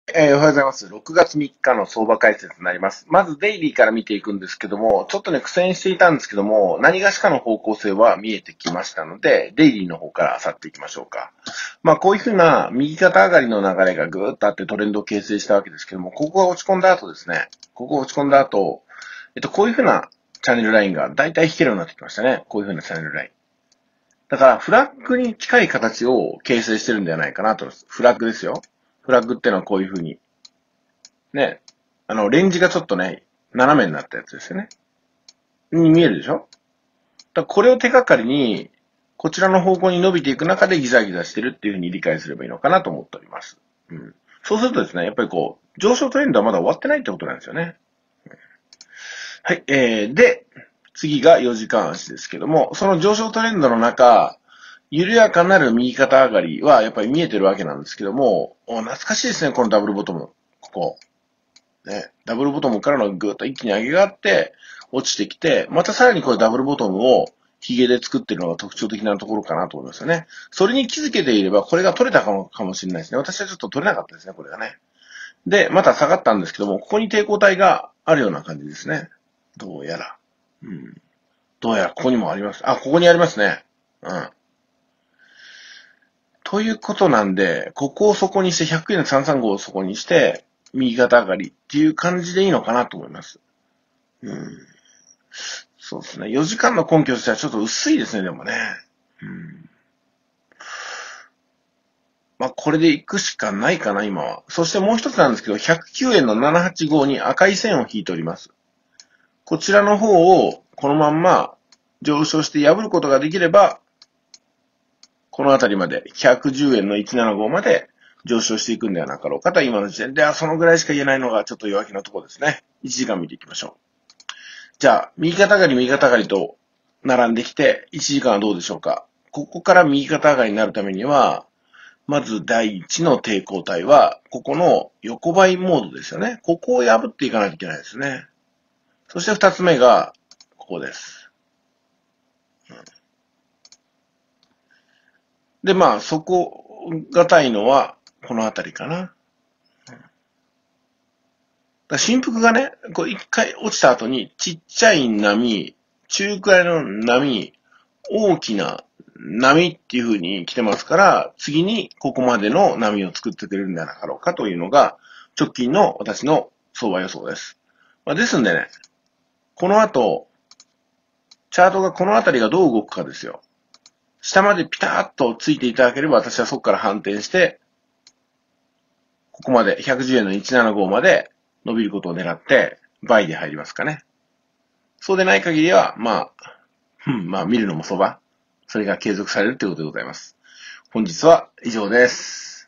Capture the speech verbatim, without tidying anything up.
えーおはようございます。ろくがつみっかの相場解説になります。まずデイリーから見ていくんですけども、ちょっとね、苦戦していたんですけども、何がしかの方向性は見えてきましたので、デイリーの方から去っていきましょうか。まあ、こういうふうな右肩上がりの流れがぐーっとあってトレンドを形成したわけですけども、ここが落ち込んだ後ですね、ここが落ち込んだ後、えっと、こういうふうなチャンネルラインが大体引けるようになってきましたね。こういうふうなチャンネルライン。だから、フラッグに近い形を形成してるんではないかなと思います。フラッグですよ。フラッグってのはこういうふうにね、あの、レンジがちょっとね、斜めになったやつですよね。に見えるでしょ。だからこれを手がかりに、こちらの方向に伸びていく中でギザギザしてるっていうふうに理解すればいいのかなと思っております。うん。そうするとですね、やっぱりこう、上昇トレンドはまだ終わってないってことなんですよね。はい、えー、で、次がよじかん足ですけども、その上昇トレンドの中、緩やかなる右肩上がりはやっぱり見えてるわけなんですけども、懐かしいですね、このダブルボトム。ここ。ね、ダブルボトムからのぐーっと一気に上げがあって、落ちてきて、またさらにこれダブルボトムをヒゲで作ってるのが特徴的なところかなと思いますよね。それに気づけていれば、これが取れたかもかもしれないですね。私はちょっと取れなかったですね、これがね。で、また下がったんですけども、ここに抵抗体があるような感じですね。どうやら。うん。どうやらここにもあります。あ、ここにありますね。うん。ということなんで、ここをそこにして、ひゃくえんのさんさんごをそこにして、右肩上がりっていう感じでいいのかなと思います。うん。そうですね。よじかんの根拠としてはちょっと薄いですね、でもね。うん。まあ、これで行くしかないかな、今は。そしてもう一つなんですけど、ひゃくきゅうえんのななはちごに赤い線を引いております。こちらの方をこのまんま上昇して破ることができれば、このあたりまで、ひゃくじゅうえんのいちななごまで上昇していくんではなかろうかと、今の時点ではそのぐらいしか言えないのがちょっと弱気なところですね。いちじかん見ていきましょう。じゃあ、右肩上がり、右肩上がりと並んできて、いちじかんはどうでしょうか。ここから右肩上がりになるためには、まず第一の抵抗体は、ここの横ばいモードですよね。ここを破っていかないといけないですね。そして二つ目が、ここです。で、まあ、そこがたいのは、このあたりかな。振幅がね、こう一回落ちた後に、ちっちゃい波、中くらいの波、大きな波っていう風に来てますから、次にここまでの波を作ってくれるんじゃなかろうかというのが、直近の私の相場予想です。まあ、ですんでね、この後、チャートがこのあたりがどう動くかですよ。下までピタッとついていただければ、私はそこから反転して、ここまでひゃくじゅうえんのいちななごまで伸びることを狙って、倍で入りますかね。そうでない限りは、まあ、うん、まあ見るのも相場。それが継続されるということでございます。本日は以上です。